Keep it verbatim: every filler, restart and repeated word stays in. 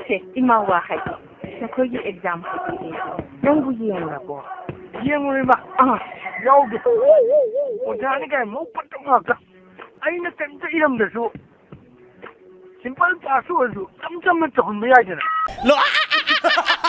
ꯁꯦ ꯏꯃꯥ ꯋꯥ ꯍꯥꯏꯗꯤ ꯅꯈꯣꯏꯒꯤ ꯑꯦꯛꯖꯥꯝ ꯍꯥꯏꯗꯤ ꯅꯪꯕꯨ ꯌꯦꯡꯂꯕꯣ ꯌꯦꯡꯉꯨꯔꯤꯕ ꯑꯥ ꯌꯥꯎꯗꯦ ꯑꯣꯖꯥꯅꯤ ꯀꯥꯏ ꯃꯨꯛ ꯐꯠꯇ ꯉꯥꯛꯇ ꯑꯩꯅ ꯀꯔꯤꯝꯇ ꯏꯔꯝꯗꯁꯨ ꯁꯤꯝꯄꯜ ꯄꯥꯁ ꯑꯣꯏꯔꯁꯨ ꯆꯝ ꯆꯝꯅ ꯇꯧꯍꯟꯕ ꯌꯥꯏꯗꯅ